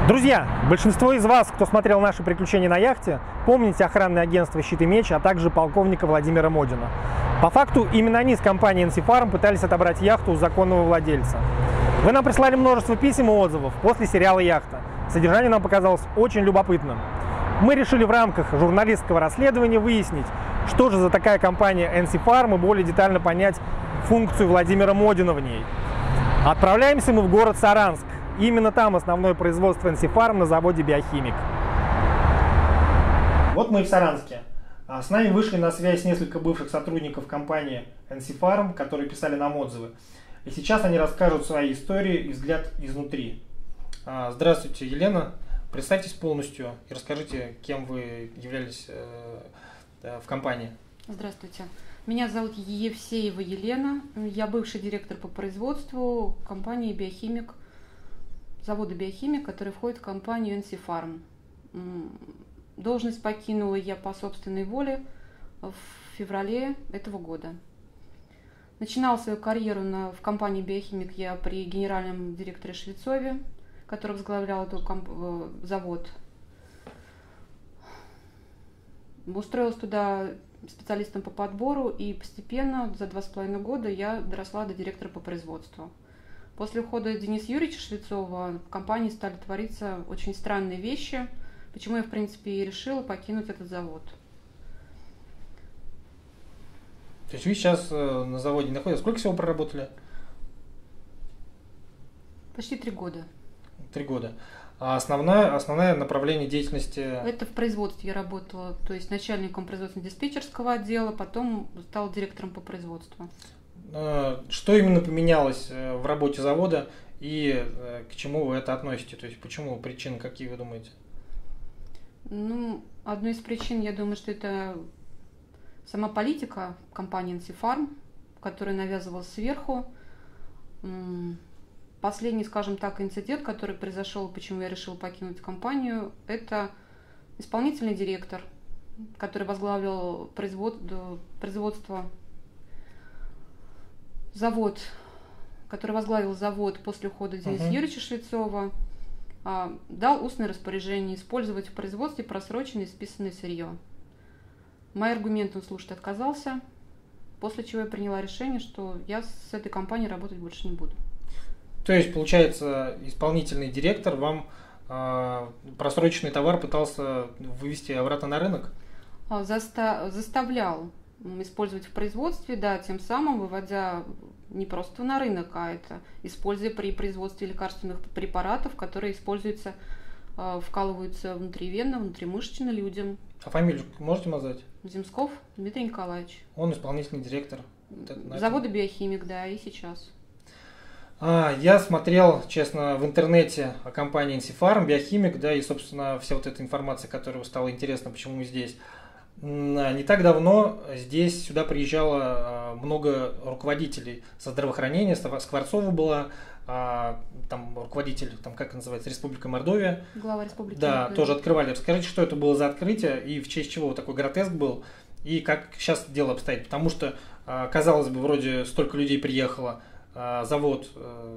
Друзья, большинство из вас, кто смотрел наши приключения на яхте, помните охранное агентство «Щит и меч», а также полковника Владимира Модина. По факту, именно они с компанией NC Farm пытались отобрать яхту у законного владельца. Вы нам прислали множество писем и отзывов после сериала «Яхта». Содержание нам показалось очень любопытным. Мы решили в рамках журналистского расследования выяснить, что же за такая компания NC Farm и более детально понять функцию Владимира Модина в ней. Отправляемся мы в город Саранск. Именно там основное производство NC Farm на заводе «Биохимик». Вот мы и в Саранске. С нами вышли на связь несколько бывших сотрудников компании NC Farm, которые писали нам отзывы. И сейчас они расскажут свои истории и взгляд изнутри. Здравствуйте, Елена. Представьтесь полностью и расскажите, кем вы являлись в компании. Здравствуйте. Меня зовут Евсеева Елена. Я бывший директор по производству компании «Биохимик», завода «Биохимик», который входит в компанию NC Farm. Должность покинула я по собственной воле в феврале этого года. Начинала свою карьеру в компании «Биохимик» я при генеральном директоре Швецове, который возглавлял этот завод. Устроилась туда специалистом по подбору, и постепенно за 2,5 года я доросла до директора по производству. После ухода Дениса Юрьевича Швецова в компании стали твориться очень странные вещи, почему я, в принципе, и решила покинуть этот завод. То есть вы сейчас на заводе находитесь? Сколько всего проработали? Почти 3 года. 3 года. А основное направление деятельности? Это в производстве я работала, то есть начальником производственно-диспетчерского отдела, потом стала директором по производству. Что именно поменялось в работе завода и к чему вы это относите? То есть почему, причины какие вы думаете? Ну, одной из причин, я думаю, что это сама политика компании NC Farm, которая навязывалась сверху. Последний, скажем так, инцидент, который произошел, почему я решила покинуть компанию, это исполнительный директор, который возглавил производство, завод, который возглавил завод после ухода Дениса Юрьевича Швецова, дал устное распоряжение использовать в производстве просроченное и списанное сырье. Мои аргументы он слушать отказался, после чего я приняла решение, что я с этой компанией работать больше не буду. То есть, получается, исполнительный директор вам просроченный товар пытался вывести обратно на рынок? Заставлял использовать в производстве, да, тем самым выводя не просто на рынок, а это используя при производстве лекарственных препаратов, которые используются, вкалываются внутривенно, внутримышечно людям. А фамилию можете назвать? Земсков Дмитрий Николаевич. Он исполнительный директор завода «Биохимик», да, и сейчас. Я смотрел, честно, в интернете о компании NC Farm, «Биохимик», да, и, собственно, вся вот эта информация, которая стала интересна, почему мы здесь. Не так давно сюда приезжало много руководителей со здравоохранения, Скворцова была, там руководитель, там как называется, Республика Мордовия. Глава Республики Да, Мордовия. тоже открывали. Расскажите, что это было за открытие и в честь чего такой гротеск был, и как сейчас дело обстоит. Потому что, казалось бы, вроде столько людей приехало, завод,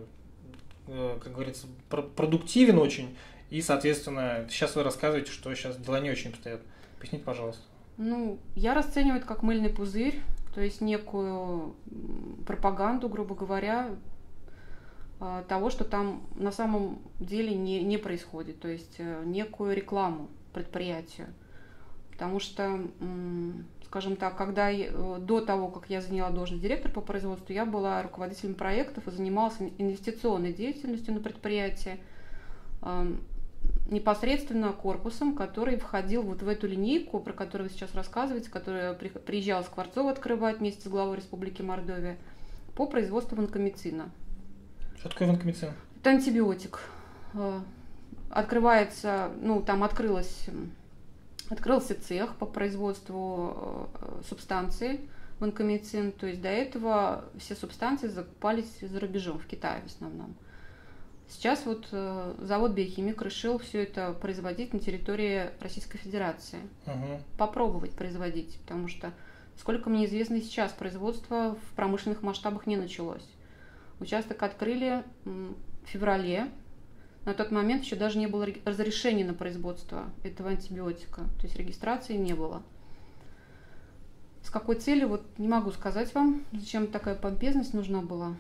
как говорится, продуктивен очень, и, соответственно, сейчас вы рассказываете, что сейчас дела не очень обстоят. Поясните, пожалуйста. Ну, я расцениваю это как мыльный пузырь, то есть некую пропаганду, грубо говоря, того, что там на самом деле не происходит, то есть некую рекламу предприятию. Потому что, скажем так, до того, как я заняла должность директора по производству, я была руководителем проектов и занималась инвестиционной деятельностью на предприятии, непосредственно корпусом, который входил вот в эту линейку, про которую вы сейчас рассказываете, которая приезжала Скворцова открывать вместе с главой Республики Мордовия по производству ванкомицина. Что такое ванкомицин? Это антибиотик. Открывается, ну, там открылся цех по производству субстанции ванкомицин, то есть до этого все субстанции закупались за рубежом, в Китае в основном. Сейчас вот завод «Биохимик» решил все это производить на территории Российской Федерации. Попробовать производить, потому что, сколько мне известно, сейчас производство в промышленных масштабах не началось. Участок открыли в феврале На тот момент еще даже не было разрешения на производство этого антибиотика, то есть регистрации не было. С какой целью, вот не могу сказать вам, зачем такая помпезность нужна была.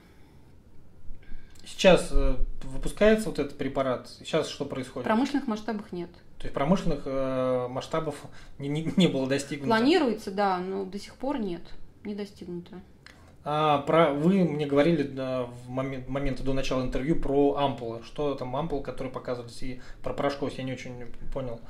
Сейчас выпускается вот этот препарат? Сейчас что происходит? В промышленных масштабах нет. То есть промышленных масштабов не было достигнуто? Планируется, да, но до сих пор нет, не достигнуто. Вы мне говорили в момент до начала интервью про ампулы. Что там ампулы, которые показывались, и про порошковость я не очень понял.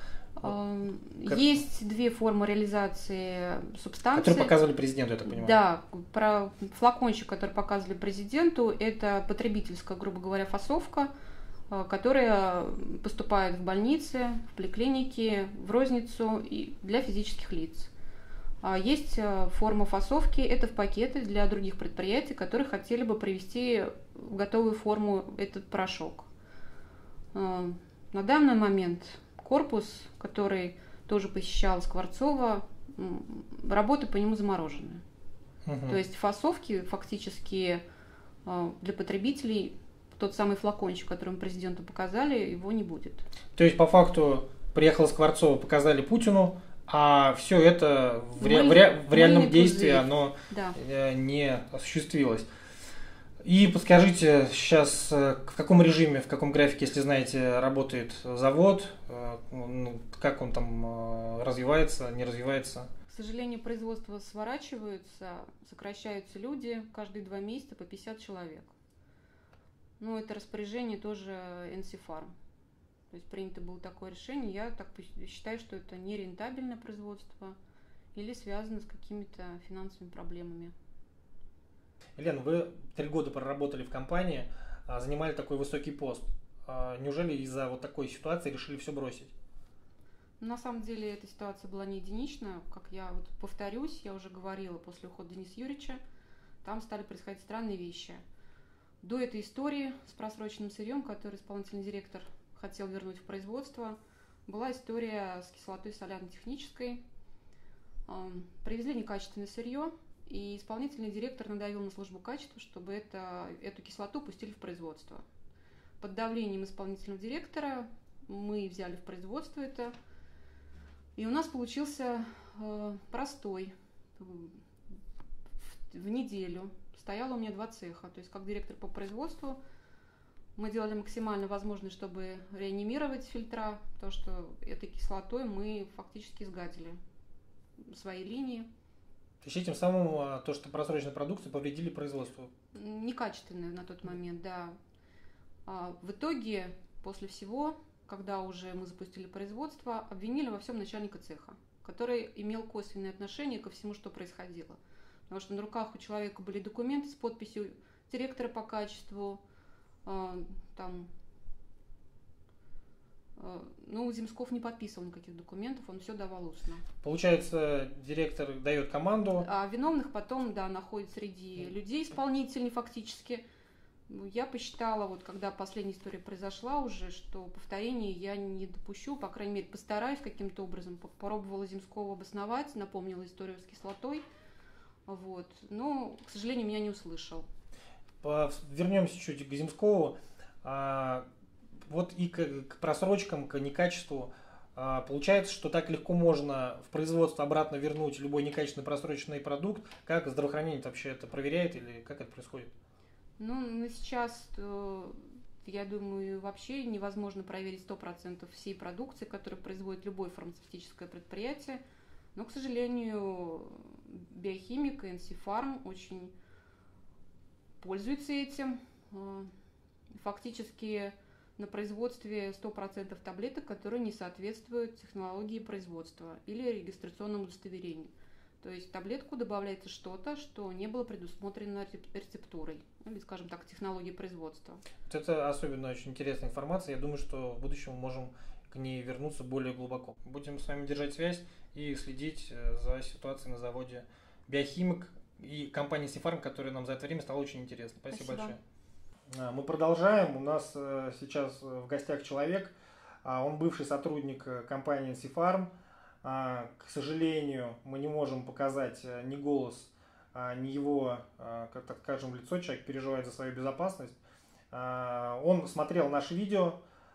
Есть две формы реализации субстанции. Которые показывали президенту, я так понимаю. Да, про флакончик, который показывали президенту, это потребительская, грубо говоря, фасовка, которая поступает в больницы, в поликлиники, в розницу и для физических лиц. Есть форма фасовки, это в пакеты для других предприятий, которые хотели бы привести в готовую форму этот порошок. На данный момент корпус, который тоже посещал Скворцова, работы по нему заморожены. То есть фасовки фактически для потребителей, тот самый флакончик, который мы президенту показали, его не будет. То есть по факту приехала Скворцова, показали Путину, а все это в реальном действии оно не осуществилось. И подскажите, сейчас в каком режиме, в каком графике, если знаете, работает завод, как он там развивается, не развивается? К сожалению, производство сворачиваются, сокращаются люди, каждые 2 месяца по 50 человек. Но это распоряжение тоже NC Farm. То есть принято было такое решение. Я так считаю, что это не рентабельное производство или связано с какими-то финансовыми проблемами. Елена, вы 3 года проработали в компании, занимали такой высокий пост. Неужели из-за вот такой ситуации решили все бросить? На самом деле эта ситуация была не единичная. Как я вот повторюсь, я уже говорила, после ухода Дениса Юрьевича, там стали происходить странные вещи. До этой истории с просроченным сырьем, который исполнительный директор хотел вернуть в производство, была история с кислотой соляно-технической. Привезли некачественное сырье, и исполнительный директор надавил на службу качества, чтобы эту кислоту пустили в производство. Под давлением исполнительного директора мы взяли в производство это, и у нас получился простой в неделю. Стояло у меня 2 цеха, то есть как директор по производству мы делали максимально возможное, чтобы реанимировать фильтра, потому что этой кислотой мы фактически сгадили свои линии. То есть этим самым то, что просроченную продукцию повредили производству? Некачественную на тот момент, да. В итоге, после всего, когда уже мы запустили производство, обвинили во всем начальника цеха, который имел косвенное отношение ко всему, что происходило. Потому что на руках у человека были документы с подписью директора по качеству, Земсков не подписывал никаких документов, он все давал устно. Получается, директор дает команду. А виновных потом, находят среди людей исполнительных фактически. Я посчитала, вот когда последняя история произошла уже, что повторения я не допущу, по крайней мере, постараюсь каким-то образом. Попробовала Земского обосновать, напомнила историю с кислотой, но, к сожалению, меня не услышал. Вернемся чуть к Земскову. Вот и к просрочкам, к некачеству. Получается, что так легко можно в производство обратно вернуть любой некачественный просроченный продукт. Как здравоохранение вообще это проверяет или как это происходит? Сейчас, я думаю, вообще невозможно проверить 100% всей продукции, которую производит любое фармацевтическое предприятие. Но, к сожалению, биохимик и NC Farm очень пользуются этим. Фактически на производстве 100% таблеток, которые не соответствуют технологии производства или регистрационному удостоверению. То есть в таблетку добавляется что-то, что не было предусмотрено рецептурой, или, скажем так, технологией производства. Это особенно очень интересная информация. Я думаю, что в будущем мы можем к ней вернуться более глубоко. Будем с вами держать связь и следить за ситуацией на заводе «Биохимик» и компании NC Farm, которая нам за это время стала очень интересна. Спасибо большое. Мы продолжаем. У нас сейчас в гостях человек, он бывший сотрудник компании NC Farm. К сожалению, мы не можем показать ни голос, ни его, как так скажем, лицо. Человек переживает за свою безопасность. Он смотрел наше видео,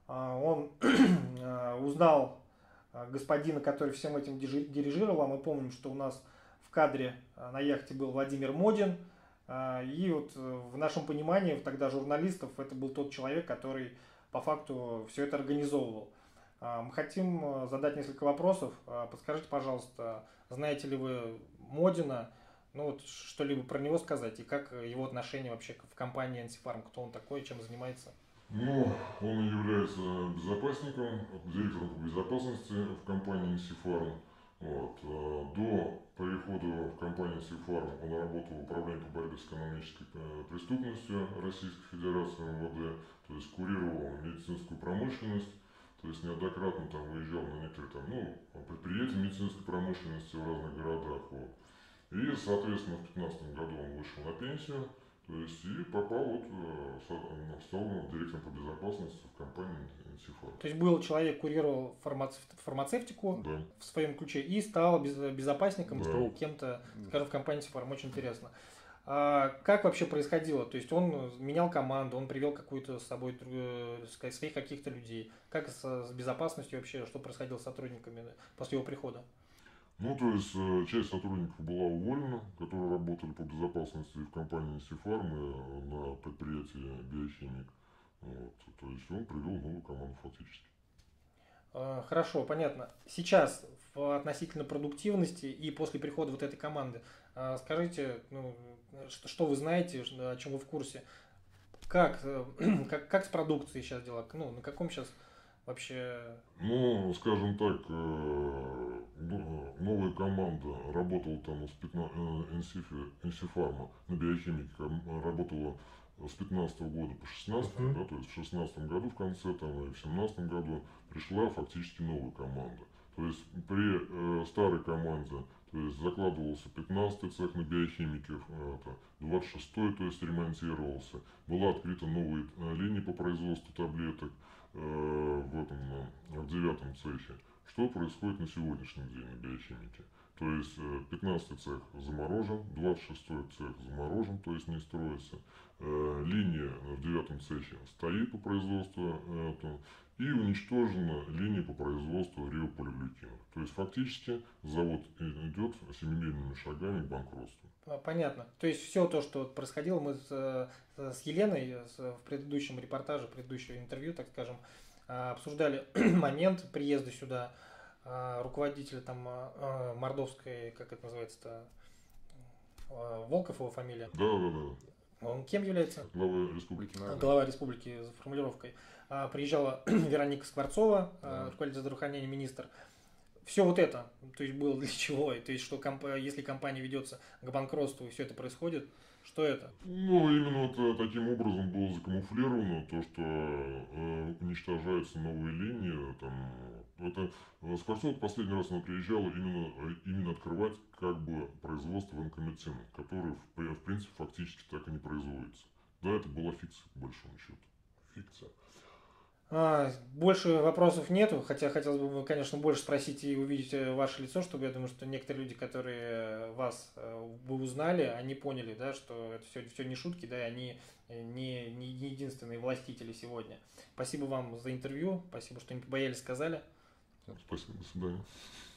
Он узнал господина, который всем этим дирижировал. А мы помним, что у нас в кадре на яхте был Владимир Модин. И вот в нашем понимании тогда журналистов это был тот человек, который по факту все это организовывал. Мы хотим задать несколько вопросов. Подскажите, пожалуйста, знаете ли вы Модина? Ну вот что-либо про него сказать и как его отношение вообще в компании NC Farm, кто он такой, чем занимается? Ну, он является безопасником, директором по безопасности в компании NC Farm. Вот. До перехода в компанию NC Farm он работал в управлении по борьбе с экономической преступностью Российской Федерации МВД, то есть курировал медицинскую промышленность, то есть неоднократно там выезжал на некоторые предприятия медицинской промышленности в разных городах. Вот. И, соответственно, в 2015 году он вышел на пенсию, то есть и попал стал директором по безопасности в компании NC Farm. То есть был человек, курировал фармацевтику Да. в своем ключе и стал безопасником, Да. стал кем-то, скажем, в компании NC Farm. Очень интересно. А как вообще происходило? То есть он менял команду, он привел какую-то с собой своих каких-то людей. Как с безопасностью вообще, что происходило с сотрудниками после его прихода? Ну, то есть часть сотрудников была уволена, которые работали по безопасности в компании NC Farm и на предприятии Биохимик. Вот. То есть он привел новую команду фактически. Хорошо, понятно. Сейчас относительно продуктивности и после прихода вот этой команды, скажите, что вы знаете, о чем вы в курсе? Как с продукцией сейчас дела? Ну, на каком сейчас вообще... Ну, скажем так, новая команда работала там NC Farm на Биохимике, работала с 15 года по 16, да, то есть в 16 году в конце там, и в 17 году пришла фактически новая команда. То есть при старой команде, то есть закладывался 15-й цех на биохимике, 26-й, то есть ремонтировался, была открыта новая линия по производству таблеток в 9-м цехе. Что происходит на сегодняшний день на биохимике? То есть 15-й цех заморожен, 26-й цех заморожен, то есть не строится. Линия в 9-м цехе стоит по производству и уничтожена линия по производству риополиглютинов. То есть фактически завод идет семимильными шагами к банкротству. Понятно. То есть все то, что происходило, мы с Еленой в предыдущем репортаже, предыдущее интервью, так скажем, обсуждали момент приезда сюда руководителя там Мордовской, как это называется-то, Волков его фамилия. Да. Он кем является? Глава республики. Глава республики, за формулировкой. Приезжала Вероника Скворцова, руководитель здравоохранения, министр. Все вот это, то есть было для чего? То есть, что если компания ведется к банкротству и все это происходит, что это? Ну, именно вот таким образом было закамуфлировано то, что уничтожаются новые линии. Это Скворцова последний раз она приезжала именно открывать как бы производство онкомедицины, которое в принципе фактически так и не производится. Да, это была фикция по большому счету. Фикция. Больше вопросов нету, хотя хотелось бы, конечно, больше спросить и увидеть ваше лицо, чтобы я думаю, что некоторые люди, которые вас бы узнали, они поняли, да, что это все не шутки, да, и они не единственные властители сегодня. Спасибо вам за интервью, спасибо, что не побоялись, сказали. Спасибо, до свидания.